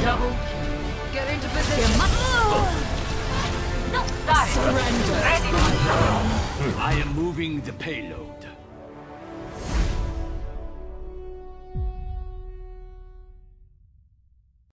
Double. Get into position. No, Surrender. I am moving the payload.